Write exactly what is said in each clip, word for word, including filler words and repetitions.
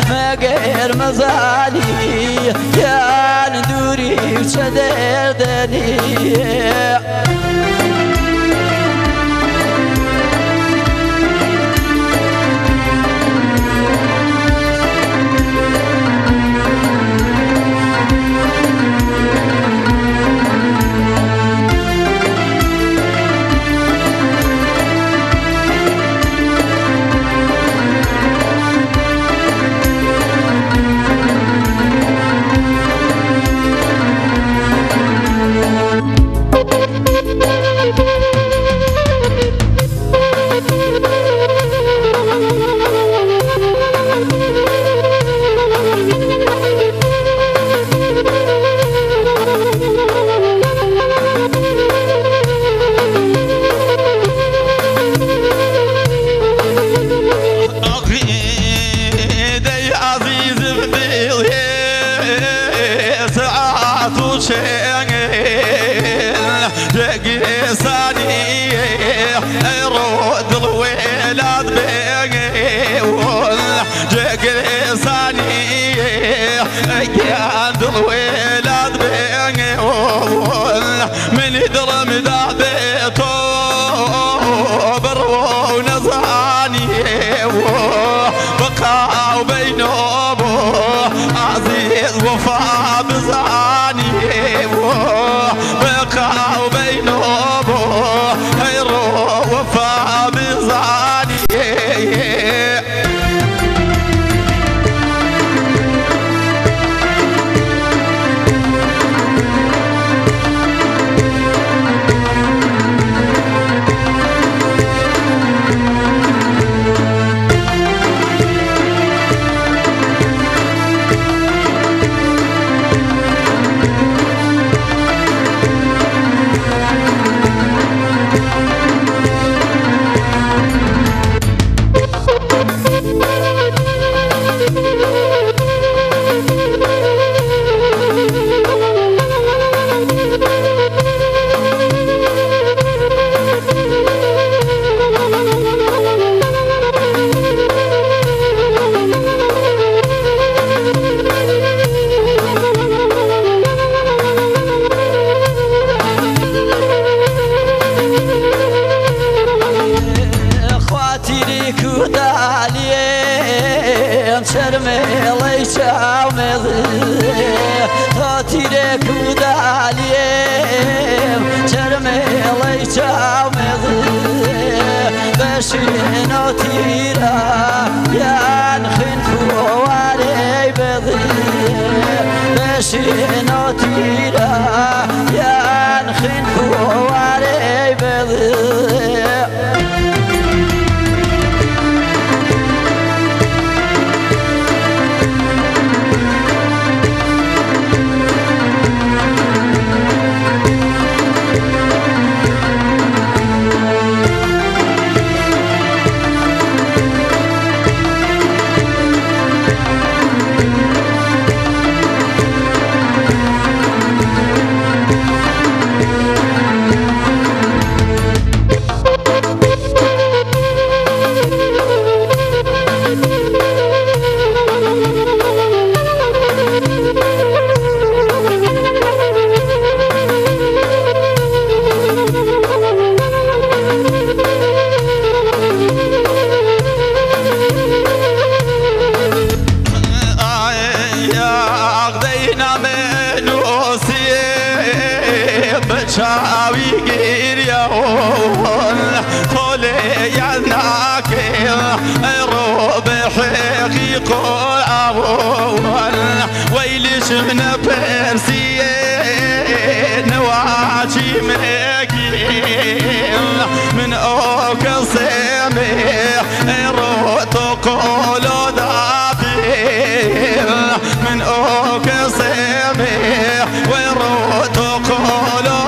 ما غير مزالي يا ندوري وشدر دني من يدرم ذابته برو ونزاني بقى وبينه عزيز وفا بزاني بقى وبينه هيرو وفا بزاني شرمي ليش عمضي تاتيرك وداليم شرمي ليش عمضي بشينو تيرا يا نخن فواري بضي بشينو تيرا يا نخن فواري بضي شاوي غير يا هون خولي يا ناكي روب حقيق أول ويلش من برسي نواجي مكين من أوك سامي روتو كولو دابي من أوك سامي وروتو كولو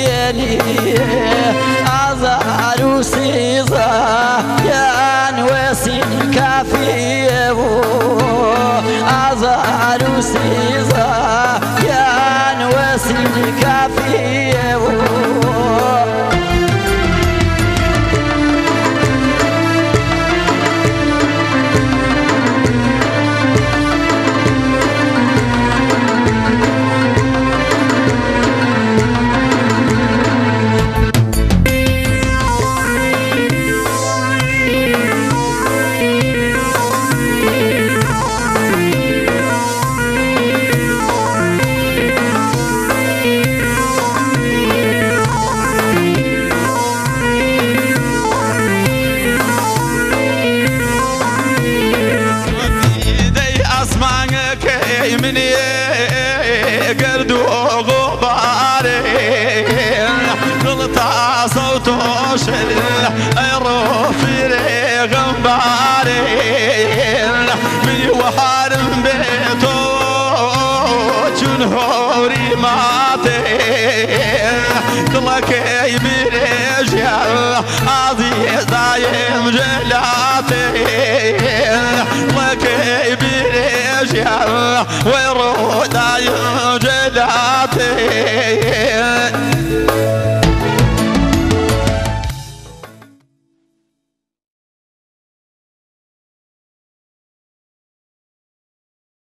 كافيني أزار سيزا يا نوسي كافي أزار سيزا يا نوسي كافي مني قرد وغباري قلطع صوت وشل رفيري غنباري من وحارم بيتو جنهوري ماتي لك برجال عزيز دايم جلاتي لك برجال ويروح